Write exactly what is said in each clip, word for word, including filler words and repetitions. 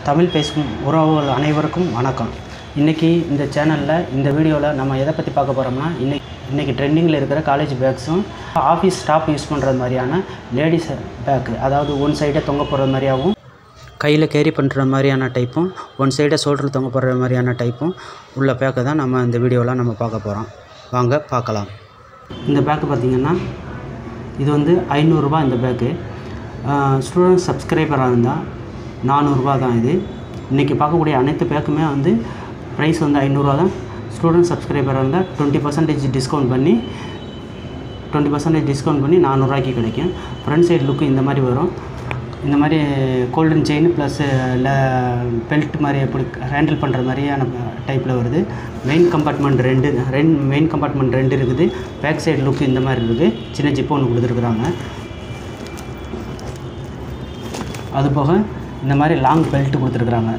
தமிழ் பேசும் உறவுகள் அனைவருக்கும் வணக்கம். இன்றைக்கி இந்த சேனலில் இந்த வீடியோவில் நம்ம எதை பற்றி பார்க்க போகிறோம்னா, இன்றைக்கி இன்றைக்கி ட்ரெண்டிங்கில் இருக்கிற காலேஜ் பேக்ஸும் ஆஃபீஸ் ஸ்டாஃப் யூஸ் பண்ணுறது மாதிரியான லேடிஸ் பேக்கு, அதாவது ஒன் சைடை தொங்க போடுற மாதிரியாகவும் கையில் கேரி பண்ணுற மாதிரியான டைப்பும் ஒன் சைடை ஷோல்டரில் தொங்க போடுற மாதிரியான டைப்பும் உள்ள பேக்கை தான் நம்ம இந்த வீடியோவில் நம்ம பார்க்க போகிறோம். வாங்க பார்க்கலாம். இந்த பேக்கு பார்த்திங்கன்னா இது வந்து ஐநூறுரூபா. இந்த பேக்கு ஸ்டூடெண்ட் சப்ஸ்கிரைபராக இருந்தால் நானூறுரூபா தான். இது இன்றைக்கி பார்க்கக்கூடிய அனைத்து பேக்குமே வந்து ப்ரைஸ் வந்து ஐநூறுரூவா தான். ஸ்டூடெண்ட் சப்ஸ்கிரைபராக இருந்தால் டுவெண்ட்டி பர்சன்டேஜ் டிஸ்கவுண்ட் பண்ணி டுவெண்ட்டி பர்சன்டேஜ் டிஸ்கவுண்ட் பண்ணி நானூறுரூவாய்க்கு கிடைக்கும். ஃப்ரண்ட் சைடு லுக்கு இந்த மாதிரி வரும். இந்த மாதிரி கோல்டன் செயின் ப்ளஸ் இல்லை பெல்ட் மாதிரி எப்படி ஹேண்டில் பண்ணுற மாதிரியான டைப்பில் வருது. மெயின் கம்பார்ட்மெண்ட் ரெண்டு ரெண்டு மெயின் கம்பார்ட்மெண்ட் ரெண்டு இருக்குது. பேக் சைடு லுக்கு இந்த மாதிரி இருக்குது. சின்ன ஜிப்பு ஒன்று கொடுத்துருக்குறாங்க. அதுபோக இந்த மாதிரி லாங் பெல்ட்டு கொடுத்துருக்குறாங்க.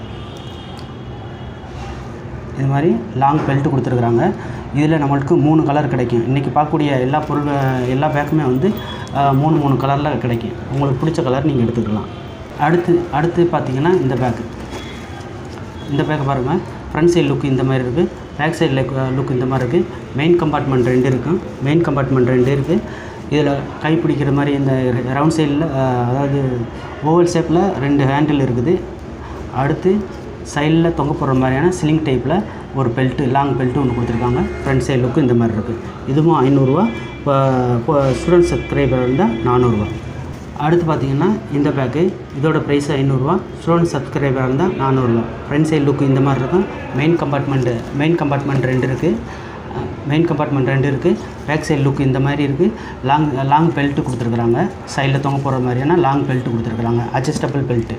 இது மாதிரி லாங் பெல்ட்டு கொடுத்துருக்குறாங்க. இதில் நம்மளுக்கு மூணு கலர் கிடைக்கும். இன்றைக்கி பார்க்கக்கூடிய எல்லா பொருள் எல்லா பேக்குமே வந்து மூணு மூணு கலரில் கிடைக்கும். உங்களுக்கு பிடிச்ச கலர் நீங்கள் எடுத்துக்கலாம். அடுத்து அடுத்து பார்த்திங்கன்னா இந்த பேக்கு இந்த பேக்கை பாருங்கள். ஃப்ரண்ட் சைடு லுக்கு இந்த மாதிரி இருக்குது. பேக் சைடு லுக் இந்த மாதிரி இருக்குது. மெயின் கம்பார்ட்மெண்ட் ரெண்டு இருக்கும். மெயின் கம்பார்ட்மெண்ட் ரெண்டு இருக்குது. இதில் கை பிடிக்கிற மாதிரி இந்த ரவுண்ட் சைடில், அதாவது ஓவல் ஷேப்பில் ரெண்டு ஹேண்டில் இருக்குது. அடுத்து சைடில் தொங்க போடுற மாதிரியான ஸ்லிங் டைப்பில் ஒரு பெல்ட்டு, லாங் பெல்ட்டு ஒன்று கொடுத்துருக்காங்க. ஃப்ரண்ட் சைடு லுக்கு இந்த மாதிரி இருக்குது. இதுவும் ஐநூறுரூவா. இப்போ இப்போ ஸ்டூடெண்ட் சப்ஸ்கிரைபர் இருந்தால் நானூறுரூவா. அடுத்து பார்த்திங்கன்னா இந்த பேக்கு இதோட ப்ரைஸ் ஐநூறுரூவா. ஸ்டூடெண்ட் சப்ஸ்கிரைபராக இருந்தால் நானூறுரூவா. ஃப்ரண்ட் சைடு லுக்கு இந்த மாதிரி இருக்கும். மெயின் கம்பார்ட்மெண்ட்டு மெயின் கம்பார்ட்மெண்ட் ரெண்டு இருக்குது. மெயின் கம்பார்ட்மெண்ட் ரெண்டு இருக்குது. பேக் சைடு லுக்கு இந்த மாதிரி இருக்குது. லாங் லாங் பெல்ட்டு கொடுத்துருக்குறாங்க. சைடில் தொங்க போகிற மாதிரியான லாங் பெல்ட்டு கொடுத்துருக்குறாங்க. Adjustable belt.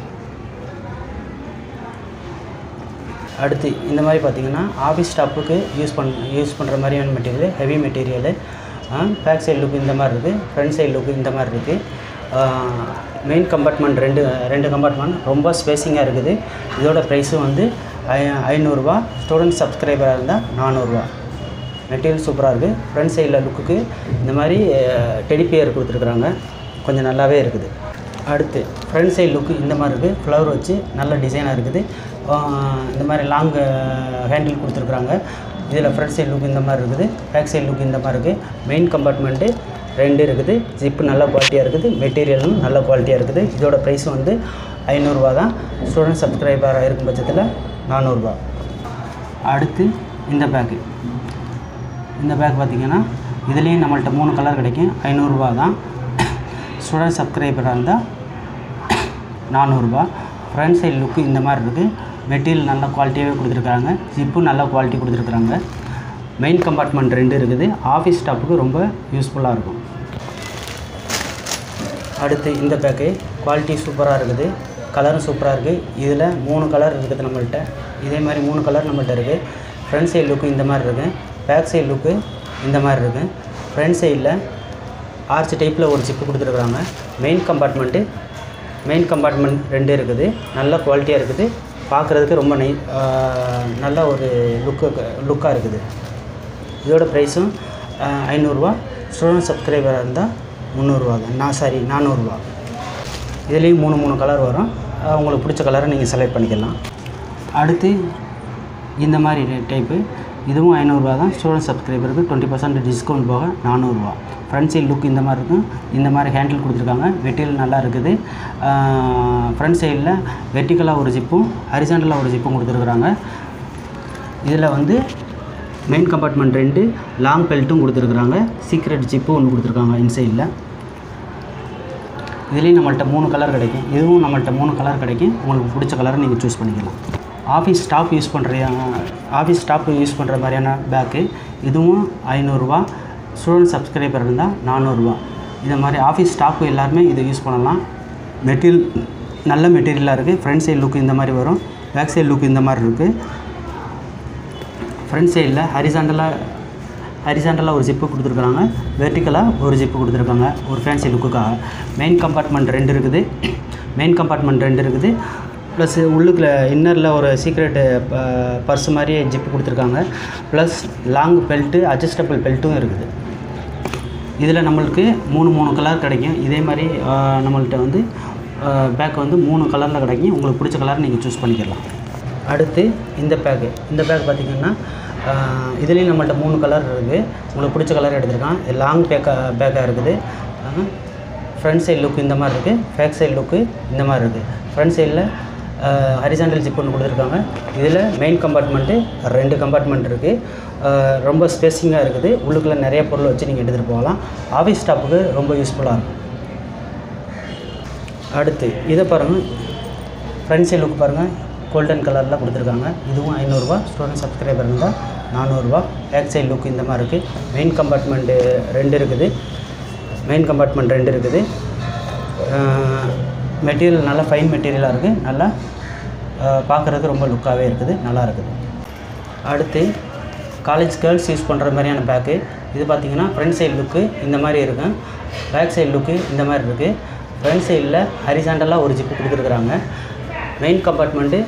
அடுத்து இந்த மாதிரி பார்த்திங்கன்னா ஆஃபீஸ் ஸ்டாஃபுக்கு யூஸ் பண் யூஸ் பண்ணுற மாதிரியான material, heavy material. Back side look இந்த மாதிரி இருக்குது. ஃப்ரண்ட் சைடு லுக்கு இந்த மாதிரி இருக்குது. மெயின் கம்பார்ட்மெண்ட் ரெண்டு ரெண்டு கம்பார்ட்மெண்ட் ரொம்ப ஸ்பேஸிங்காக இருக்குது. இதோட ப்ரைஸும் வந்து ஐ ஐநூறுரூவா. ஸ்டூடெண்ட் சப்ஸ்கிரைபராக இருந்தால் நானூறுரூவா. மெட்டீரியல் சூப்பராக இருக்குது. ஃப்ரண்ட் சைடில் லுக்குக்கு இந்த மாதிரி டெடி பியர் கொடுத்துருக்குறாங்க. கொஞ்சம் நல்லாவே இருக்குது. அடுத்து ஃப்ரண்ட் சைடு லுக்கு இந்த மாதிரி இருக்குது. ஃப்ளவர் வச்சு நல்ல டிசைனாக இருக்குது. இந்த மாதிரி லாங் ஹேண்டில் கொடுத்துருக்குறாங்க. இதில் ஃப்ரண்ட் சைடு லுக் இந்த மாதிரி இருக்குது. பேக் சைடு லுக் இந்த மாதிரி இருக்குது. மெயின் கம்பார்ட்மெண்ட்டு ரெண்டு இருக்குது. ஜிப்பு நல்ல குவாலிட்டியாக இருக்குது. மெட்டீரியலும் நல்ல குவாலிட்டியாக இருக்குது. இதோட ப்ரைஸும் வந்து ஐநூறுரூவா தான். ஸ்டூடெண்ட் சப்ஸ்கிரைபராக இருக்கும் பட்சத்தில் நானூறுரூவா. அடுத்து இந்த பேக்கு இந்த பேக் பார்த்திங்கன்னா இதுலேயும் நம்மள்கிட்ட மூணு கலர் கிடைக்கும். ஐநூறுரூவா தான். ஸ்டூடெண்ட் சப்ஸ்கிரைபராக இருந்தால் நானூறுரூவா. ஃப்ரண்ட் சைடு லுக்கு இந்த மாதிரி இருக்குது. மெட்டீரியல் நல்ல குவாலிட்டியாகவே கொடுத்துருக்காங்க. ஜிப்பும் நல்ல குவாலிட்டி கொடுத்துருக்குறாங்க. மெயின் கம்பார்ட்மெண்ட் ரெண்டு இருக்குது. ஆஃபீஸ் ஸ்டாஃபுக்கு ரொம்ப யூஸ்ஃபுல்லாக இருக்கும். அடுத்து இந்த பேக்கு குவாலிட்டி சூப்பராக இருக்குது. கலரும் சூப்பராக இருக்குது. இதில் மூணு கலர் இருக்குது நம்மள்கிட்ட. இதே மாதிரி மூணு கலர் நம்மள்கிட்ட இருக்குது. ஃப்ரண்ட் சைடு லுக்கு இந்த மாதிரி இருக்குது. பேக் சைடு லுக்கு இந்த மாதிரி இருக்குது. ஃப்ரண்ட் சைடில் ஆர்ச் டைப்பில் ஒரு ஜிப்பு கொடுத்துருக்குறாங்க. மெயின் கம்பார்ட்மெண்ட்டு மெயின் கம்பார்ட்மெண்ட் ரெண்டு இருக்குது. நல்ல குவாலிட்டியாக இருக்குது. பார்க்குறதுக்கு ரொம்ப நை நல்ல ஒரு லுக்கு லுக்காக இருக்குது. இதோட ப்ரைஸும் ஐநூறுரூவா. ஸ்டூடெண்ட் சப்ஸ்கிரைபராக இருந்தால் முந்நூறுரூவா தான். நான் சாரி நானூறுரூவா. இதுலேயும் மூணு மூணு கலர் வரும். உங்களுக்கு பிடிச்ச கலரை நீங்கள் செலக்ட் பண்ணிக்கலாம். அடுத்து இந்த மாதிரி டைப்பு இதுவும் ஐநூறுரூவா தான். ஸ்டூடெண்ட் சப்ஸ்கிரைபருக்கு டுவெண்ட்டி பர்சன்ட் டிஸ்கவுண்ட் போக நானூறுரூவா. ஃப்ரண்ட் சைடு லுக் இந்த மாதிரி இருக்கும். இந்த மாதிரி ஹேண்டில் கொடுத்துருக்காங்க. மெட்டீரியல் நல்லா இருக்குது. ஃப்ரண்ட் சைடில் வெர்டிக்கலாக ஒரு ஜிப்பும் ஹரிசாண்டலாக ஒரு ஜிப்பும் கொடுத்துருக்குறாங்க. இதில் வந்து மெயின் கம்பார்ட்மெண்ட் ரெண்டு லாங் பெல்ட்டும் கொடுத்துருக்குறாங்க. சீக்ரெட் ஜிப்பு ஒன்று கொடுத்துருக்காங்க இன்சைடில். இதுலேயும் நம்மள்கிட்ட மூணு கலர் கிடைக்கும். இதுவும் நம்மள்கிட்ட மூணு கலர் கிடைக்கும். உங்களுக்கு பிடிச்ச கலரை நீங்கள் சூஸ் பண்ணிக்கலாம். ஆஃபீஸ் ஸ்டாஃப் யூஸ் பண்ணுற ஆஃபீஸ் ஸ்டாஃப் யூஸ் பண்ணுற மாதிரியான பேக்கு இதுவும் ஐநூறுரூவா. ஸ்டூடெண்ட் சப்ஸ்கிரைபர் இருந்தால் நானூறுரூவா. இந்த மாதிரி ஆஃபீஸ் ஸ்டாஃப் எல்லாருமே இதை யூஸ் பண்ணலாம். மெட்டீரியல் நல்ல மெட்டீரியலாக இருக்குது. ஃப்ரண்ட் சைடு லுக்கு இந்த மாதிரி வரும். பேக் சைடு லுக்கு இந்த மாதிரி இருக்குது. ஃப்ரண்ட் சைடில் ஹரிசாண்டலாக ஹரிசாண்டலாக ஒரு ஜிப்பு கொடுத்துருக்குறாங்க. வெர்டிக்கலாக ஒரு ஜிப்பு கொடுத்துருக்காங்க ஒரு ஃபேன்சி லுக்குக்காக. மெயின் கம்பார்ட்மெண்ட் ரெண்டு இருக்குது. மெயின் கம்பார்ட்மெண்ட் ரெண்டு இருக்குது. ப்ளஸ் உள்ளுக்குள்ள இன்னரில் ஒரு சீக்ரெட்டு பர்ஸ் மாதிரியே ஜிப்பு கொடுத்துருக்காங்க. ப்ளஸ் லாங் பெல்ட்டு அட்ஜஸ்டபிள் பெல்ட்டும் இருக்குது. இதில் நம்மளுக்கு மூணு மூணு கலர் கிடைக்கும். இதே மாதிரி நம்மள்கிட்ட வந்து பேக் வந்து மூணு கலரில் கிடைக்கும். உங்களுக்கு பிடிச்ச கலர் நீங்கள் சூஸ் பண்ணிக்கலாம். அடுத்து இந்த பேக்கு இந்த பேக் பார்த்திங்கன்னா இதுலேயும் நம்மள்ட்ட மூணு கலர் இருக்குது. உங்களுக்கு பிடிச்ச கலர் எடுத்துருக்கான். லாங் பேக்காக பேக்காக இருக்குது. ஃப்ரண்ட் சைடு லுக்கு இந்த மாதிரி இருக்குது. பேக் சைடு லுக்கு இந்த மாதிரி இருக்குது. ஃப்ரண்ட் சைடில் ஹரிசாண்டல் ஜிப் ஒன்று கொடுத்துருக்காங்க. இதில் மெயின் கம்பார்ட்மெண்ட்டு ரெண்டு கம்பார்ட்மெண்ட் இருக்குது. ரொம்ப ஸ்பேஸிங்காக இருக்குது. உள்ளுக்குள்ளே நிறைய பொருள் வச்சு நீங்கள் எடுத்துகிட்டு போகலாம். ஆஃபீஸ் ஸ்டாஃபுக்கு ரொம்ப யூஸ்ஃபுல்லாக இருக்கும். அடுத்து இதை பாருங்கள். ஃப்ரண்ட் சைடு லுக் பாருங்கள். கோல்டன் கலரில் கொடுத்துருக்காங்க. இதுவும் ஐநூறுரூவா. ஸ்டூடெண்ட் சப்ஸ்கிரைபர் இருந்தால் நானூறுரூவா. பேக் சைடு லுக் இந்த மாதிரி இருக்குது. மெயின் கம்பார்ட்மெண்ட்டு ரெண்டு இருக்குது. மெயின் கம்பார்ட்மெண்ட் ரெண்டு இருக்குது. மெட்டீரியல் நல்லா ஃபைன் மெட்டீரியலாக இருக்குது. நல்லா பார்க்குறதுக்கு ரொம்ப லுக்காகவே இருக்குது. நல்லா இருக்குது. அடுத்து காலேஜ் கேர்ள்ஸ் யூஸ் பண்ணுற மாதிரியான பேக்கு. இது பார்த்திங்கன்னா ஃப்ரண்ட் சைடு லுக்கு இந்த மாதிரி இருக்கும். பேக் சைடு லுக்கு இந்த மாதிரி இருக்குது. ஃப்ரண்ட் சைடில் ஹரிசாண்டலாக ஒரு ஜிப்பு கொடுத்துருக்குறாங்க. மெயின் கம்பார்ட்மெண்ட்டு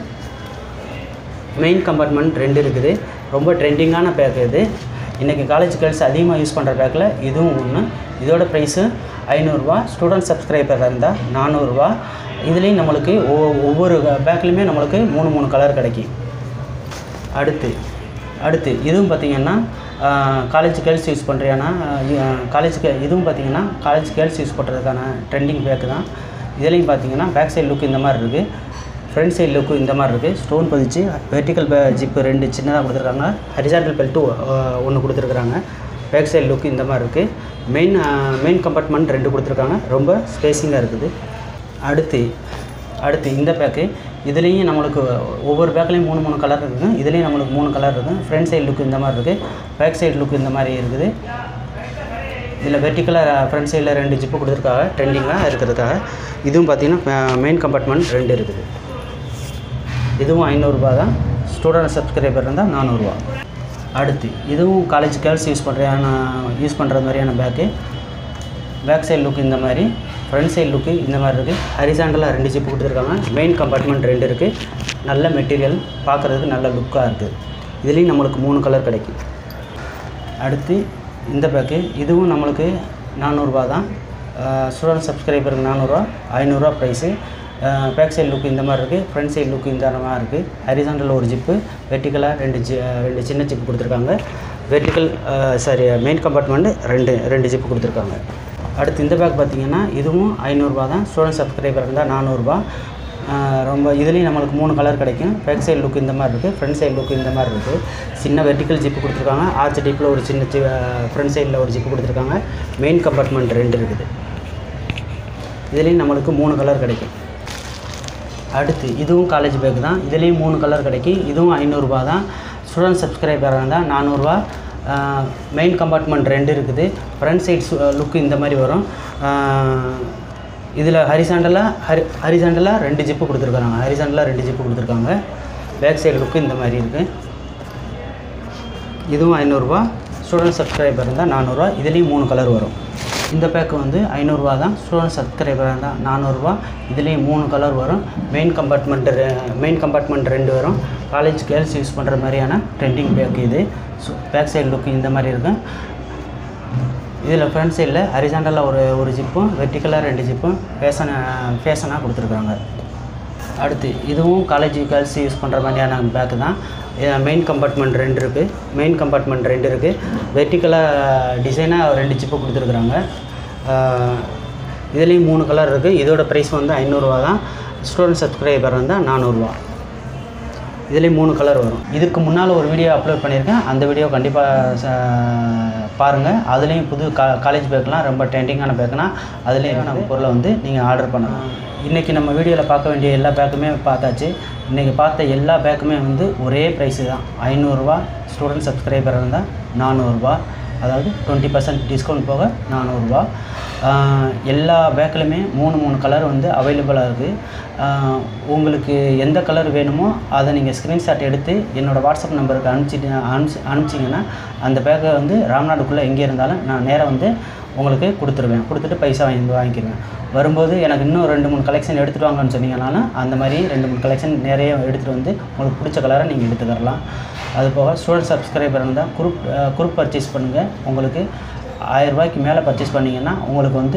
மெயின் கம்பார்ட்மெண்ட் ரெண்டு இருக்குது. ரொம்ப ட்ரெண்டிங்கான பேக்கு இது. இன்றைக்கி காலேஜ் கேர்ள்ஸ் அதிகமாக யூஸ் பண்ணுற பேக்கில் இதுவும் ஒன்று. இதோட ப்ரைஸு ஐநூறுரூவா. ஸ்டூடெண்ட் சப்ஸ்கிரைபர் இருந்தால் நானூறுரூவா. இதுலேயும் நம்மளுக்கு ஒவ்வொரு பேக்லேயுமே நம்மளுக்கு மூணு மூணு கலர் கிடைக்கும். அடுத்து அடுத்து இதுவும் பார்த்திங்கன்னா காலேஜ் கேர்ள்ஸ் யூஸ் பண்ணுறியானா காலேஜ் கே இதுவும் பார்த்திங்கன்னா காலேஜ் கேர்ள்ஸ் யூஸ் பண்ணுறதுக்கான ட்ரெண்டிங் பேக்கு தான். இதுலேயும் பார்த்திங்கன்னா பேக் சைடு லுக்கு இந்த மாதிரி இருக்குது. ஃப்ரண்ட் சைடு லுக்கு இந்த மாதிரி இருக்குது. ஸ்டோன் பதிச்சு வெர்டிக்கல் ஜிப்பு ரெண்டு சின்னதாக கொடுத்துருக்காங்க. ஹரிசாண்டல் பெல்ட்டு ஒன்று கொடுத்துருக்குறாங்க. பேக் சைடு லுக்கு இந்த மாதிரி இருக்குது. மெயின் மெயின் கம்பார்ட்மெண்ட் ரெண்டு கொடுத்துருக்காங்க. ரொம்ப ஸ்பேஸிங்காக இருக்குது. அடுத்து அடுத்து இந்த பேக்கு. இதுலேயும் நம்மளுக்கு ஒவ்வொரு பேக்லேயும் மூணு மூணு கலர் இருக்குது. இதுலேயும் நம்மளுக்கு மூணு கலர் இருக்குது. ஃப்ரண்ட் சைடு லுக்கு இந்த மாதிரி இருக்குது. பேக் சைடு லுக்கு இந்த மாதிரி இருக்குது. இதில் வெர்டிக்கலாக ஃப்ரண்ட் சைடில் ரெண்டு ஜிப்பு கொடுத்துருக்காங்க ட்ரெண்டிங்காக இருக்கிறதுக்காக. இதுவும் பார்த்திங்கன்னா மெயின் கம்பார்ட்மெண்ட் ரெண்டு இருக்குது. இதுவும் ஐநூறுரூபா தான். ஸ்டூடெண்ட் சப்ஸ்கிரைபர் இருந்தால் நானூறுரூவா. அடுத்து இதுவும் காலேஜ் கேர்ள்ஸ் யூஸ் பண்ணுறான யூஸ் பண்ணுற மாதிரியான பேக்கு. பேக் சைடு லுக்கு இந்த மாதிரி, ஃப்ரண்ட் சைடு லுக்கு இந்த மாதிரி இருக்குது. ஹரிசாண்டலாக ரெண்டு ஜிப்பு கொடுத்துருக்காங்க. மெயின் கம்பார்ட்மெண்ட் ரெண்டு இருக்குது. நல்ல மெட்டீரியல், பார்க்குறதுக்கு நல்ல லுக்காக இருக்குது. இதுலேயும் நம்மளுக்கு மூணு கலர் கிடைக்கும். அடுத்து இந்த பேக்கு. இதுவும் நம்மளுக்கு நானூறுரூவா தான். ஸ்டூடெண்ட் சப்ஸ்கிரைபருக்கு நானூறுரூவா. ஐநூறுரூவா ப்ரைஸு. பேக் சைடு லுக்கு இந்த மாதிரி இருக்குது. ஃப்ரண்ட் சைடு லுக்கு இந்த மாதிரி இருக்குது. ஹரிசாண்டலில் ஒரு ஜிப்பு, வெர்டிக்கலாக ரெண்டு ஜி ரெண்டு சின்ன ஜிப்பு கொடுத்துருக்காங்க. வெர்டிக்கல் சாரி மெயின் கம்பார்ட்மெண்ட்டு ரெண்டு ரெண்டு ஜிப்பு கொடுத்துருக்காங்க. அடுத்து இந்த பேக் பார்த்திங்கன்னா இதுவும் ஐநூறுரூவா தான். ஸ்டூடெண்ட் சப்ஸ்கிரைபர் இருந்தால் நானூறுரூவா. ரொம்ப இதுலேயும் நம்மளுக்கு மூணு கலர் கிடைக்கும். பேக் சைடு லுக்கு இந்த மாதிரி இருக்குது. ஃப்ரண்ட் சைடு லுக்கு இந்த மாதிரி இருக்குது. சின்ன வெர்டிக்கல் ஜிப்பு கொடுத்துருக்காங்க. ஆர்ச் டிப்பில் ஒரு சின்ன ஜி ஃப்ரண்ட் சைடில் ஒரு ஜிப்பு கொடுத்துருக்காங்க. மெயின் கம்பார்ட்மெண்ட் ரெண்டு இருக்குது. இதுலேயும் நம்மளுக்கு மூணு கலர் கிடைக்கும். அடுத்து இதுவும் காலேஜ் பேக் தான். இதுலேயும் மூணு கலர் கிடைக்கும். இதுவும் ஐநூறுரூவா தான். ஸ்டூடெண்ட் சப்ஸ்கிரைபராக இருந்தால் நானூறுரூவா. மெயின் கம்பார்ட்மெண்ட் ரெண்டு இருக்குது. ஃப்ரண்ட் சைட் லுக்கு இந்த மாதிரி வரும். இதில் ஹரிசாண்டலாக ஹரி ஹரிசாண்டலாக ரெண்டு ஜிப்பு கொடுத்துருக்காங்க. ஹரிசாண்டலாக ரெண்டு ஜிப்பு கொடுத்துருக்காங்க. பேக் சைடு லுக்கு இந்த மாதிரி இருக்குது. இதுவும் ஐநூறுரூவா. ஸ்டூடெண்ட் சப்ஸ்கிரைபர் இருந்தால் நானூறுரூவா. இதுலேயும் மூணு கலர் வரும். இந்த பேக்கு வந்து ஐநூறுரூவா தான். ஸ்டூடெண்ட் சப்ஸ்கிரைபர் இருந்தால் நானூறுரூவா. இதுலேயும் மூணு கலர் வரும். மெயின் கம்பார்ட்மெண்ட்டு மெயின் கம்பார்ட்மெண்ட் ரெண்டு வரும். காலேஜ் கேர்ள்ஸ் யூஸ் பண்ணுற மாதிரியான ட்ரெண்டிங் பேக்கு இது. ஸோ பேக் சைடு லுக்கு இந்த மாதிரி இருக்கும். இதில் ஃப்ரண்ட் சைடில் ஹரிசாண்டலாக ஒரு ஒரு ஜிப்பும், வெர்டிக்கலாக ரெண்டு ஜிப்பும் ஃபேஷன ஃபேஷனாக கொடுத்துருக்குறாங்க. அடுத்து இதுவும் காலேஜ் கேர்ள்ஸ் யூஸ் பண்ணுற மாதிரியான பேக்கு தான். மெயின் கம்பார்ட்மெண்ட் ரெண்டு இருக்குது. மெயின் கம்பார்ட்மெண்ட் ரெண்டு இருக்குது. வெர்டிக்கலாக டிசைனாக ரெண்டு ஜிப்பு கொடுத்துருக்குறாங்க. இதுலேயும் மூணு கலர் இருக்குது. இதோட ப்ரைஸ் வந்து ஐநூறுரூவா தான். ஸ்டூடெண்ட் சப்ஸ்கிரைபர் இருந்தால் நானூறுரூவா. இதுலேயும் மூணு கலர் வரும். இதுக்கு முன்னால் ஒரு வீடியோ அப்லோட் பண்ணியிருக்கேன். அந்த வீடியோ கண்டிப்பாக பாருங்கள். அதுலேயும் புது கா காலேஜ் பேக்கெலாம் ரொம்ப ட்ரெண்டிங்கான பேக்குனா அதுலேயும் நம்ம பொருளை வந்து நீங்கள் ஆர்டர் பண்ணலாம். இன்றைக்கி நம்ம வீடியோவில் பார்க்க வேண்டிய எல்லா பேக்குமே பார்த்தாச்சு. இன்றைக்கி பார்த்த எல்லா பேக்குமே வந்து ஒரே ப்ரைஸு தான். ஐநூறுரூவா. ஸ்டூடெண்ட் சப்ஸ்கிரைபர் இருந்தால் நானூறுரூவா. அதாவது டுவெண்ட்டி பர்சன்ட் டிஸ்கவுண்ட் போக நானூறுரூவா. எல்லா பேக்கிலுமே மூணு மூணு கலர் வந்து அவைலபிளாக இருக்குது. உங்களுக்கு எந்த கலர் வேணுமோ அதை நீங்கள் ஸ்க்ரீன்ஷாட் எடுத்து என்னோடய வாட்ஸ்அப் நம்பருக்கு அனுப்பிச்சிட்டு அனுப்பிச்சி அனுப்பிச்சிங்கன்னா அந்த பேக்கை வந்து ராம்நாடுக்குள்ளே எங்கே இருந்தாலும் நான் நேராக வந்து உங்களுக்கு கொடுத்துருவேன். கொடுத்துட்டு பைசா வாங்கி வாங்கிக்கிடுவேன். வரும்போது எனக்கு இன்னும் ரெண்டு மூணு கலெக்ஷன் எடுத்துகிட்டு வாங்கன்னு சொன்னீங்கனாலும் அந்த மாதிரி ரெண்டு மூணு கலெக்ஷன் நிறைய எடுத்துகிட்டு வந்து உங்களுக்கு பிடிச்ச கலரை நீங்கள் எடுத்துக்கரலாம். அது போக ஸ்டூடெண்ட் சப்ஸ்கிரைபர் இருந்தால் குரூப் குரூப் பர்ச்சேஸ் பண்ணுங்கள். உங்களுக்கு ஆயிரரூபாய்க்கு மேலே பர்ச்சேஸ் பண்ணிங்கன்னா உங்களுக்கு வந்து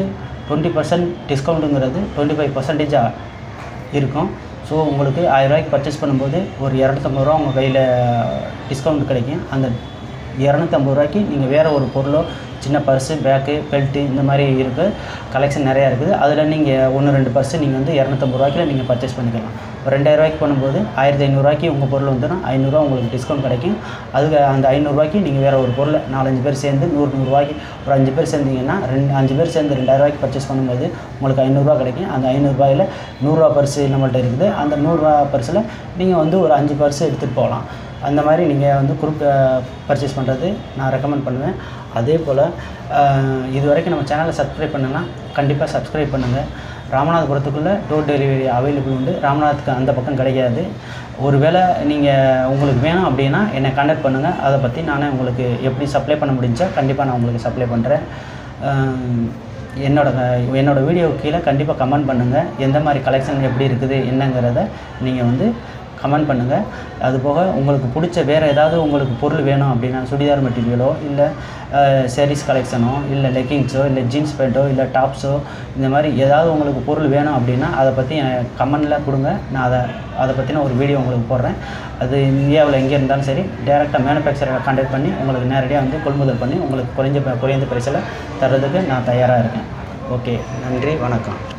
டுவெண்ட்டி பர்சன்ட் டிஸ்கவுண்ட்டுங்கிறது டுவெண்ட்டி ஃபைவ் பர்சன்டேஜாக இருக்கும். ஸோ உங்களுக்கு ஆயிரரூவாய்க்கு பர்ச்சேஸ் பண்ணும்போது ஒரு இரநூத்தம்பது ரூபா உங்கள் கையில் டிஸ்கவுண்ட் கிடைக்கும். அந்த இரநூத்தம்பது ரூபாய்க்கு நீங்கள் வேறு ஒரு பொருளோ சின்ன பர்ஸு, பேக்கு, பெல்ட்டு இந்த மாதிரி இருக்குது, கலெக்ஷன் நிறையா இருக்குது. அதில் நீங்கள் ஒன்று ரெண்டு பர்ஸு நீங்கள் வந்து இரநூத்தம்பது ரூபாய்க்கு நீங்கள் பர்ச்சேஸ் பண்ணிக்கலாம். ஒரு ரெண்டாயிரரூவாய்க்கு பண்ணும்போது ஆயிரத்தி ஐநூறுரூவாய்க்கு உங்கள் பொருள் வந்துடும், ஐநூறுரூவா உங்களுக்கு டிஸ்கவுண்ட் கிடைக்கும். அதுக்கு அந்த ஐநூறுரூவாய்க்கு நீங்கள் வேறு ஒரு பொருள் நாலஞ்சு பேர் சேர்ந்து நூறு நூறுரூவாய்க்கு ஒரு அஞ்சு பேர் சேர்ந்தீங்கன்னா ரெண்டு அஞ்சு பேர் சேர்ந்து ரெண்டாயிரரூவாய்க்கு பர்ச்சேஸ் பண்ணும்போது உங்களுக்கு ஐநூறுரூவா கிடைக்கும். அந்த ஐநூறுரூவாயில் நூறுரூவா பர்ஸு நம்மள்ட்ட இருக்குது. அந்த நூறுரூவா பர்ஸில் நீங்கள் வந்து ஒரு அஞ்சு பர்ஸு எடுத்துகிட்டு போகலாம். அந்த மாதிரி நீங்கள் வந்து குரூப் பர்ச்சேஸ் பண்ணுறது நான் ரெக்கமெண்ட் பண்ணுவேன். அதே போல் இது வரைக்கும் நம்ம சேனலை சப்ஸ்கிரைப் பண்ணலாம், கண்டிப்பாக சப்ஸ்கிரைப் பண்ணுங்கள். ராமநாதபுரத்துக்குள்ளே டோர் டெலிவரி அவைலபிள் உண்டு. ராமநாதத்துக்கு அந்த பக்கம் கிடைக்காது. ஒரு வேளை நீங்கள் உங்களுக்கு வேணும் அப்படின்னா என்னை கான்டாக்ட் பண்ணுங்கள். அதை பற்றி நானே உங்களுக்கு எப்படி சப்ளை பண்ண முடிஞ்சா கண்டிப்பாக நான் உங்களுக்கு சப்ளை பண்ணுறேன். என்னோட என்னோடய வீடியோவுக்கு கீழே கண்டிப்பாக கமெண்ட் பண்ணுங்கள். எந்த மாதிரி கலெக்ஷன் எப்படி இருக்குது என்னங்கிறத நீங்கள் வந்து கமெண்ட் பண்ணுங்கள். அதுபோக உங்களுக்கு பிடிச்ச வேறு ஏதாவது உங்களுக்கு பொருள் வேணும் அப்படின்னா சுடிதார் மெட்டீரியலோ இல்லை சாரீஸ் கலெக்ஷனோ இல்லை லெக்கிங்ஸோ இல்லை ஜீன்ஸ் பேண்ட்டோ இல்லை டாப்ஸோ இந்த மாதிரி ஏதாவது உங்களுக்கு பொருள் வேணும் அப்படின்னா அதை பற்றி கமெண்டில் கொடுங்க. நான் அதை அதை பற்றின ஒரு வீடியோ உங்களுக்கு போடுறேன். அது இந்தியாவில் எங்கே இருந்தாலும் சரி டேரெக்டாக மேனுஃபேக்சரை கான்டாக்ட் பண்ணி உங்களுக்கு நேரடியாக வந்து கொள்முதல் பண்ணி உங்களுக்கு குறைஞ்ச குறைந்த பிரைஸில் தர்றதுக்கு நான் தயாராக இருக்கேன். ஓகே, நன்றி, வணக்கம்.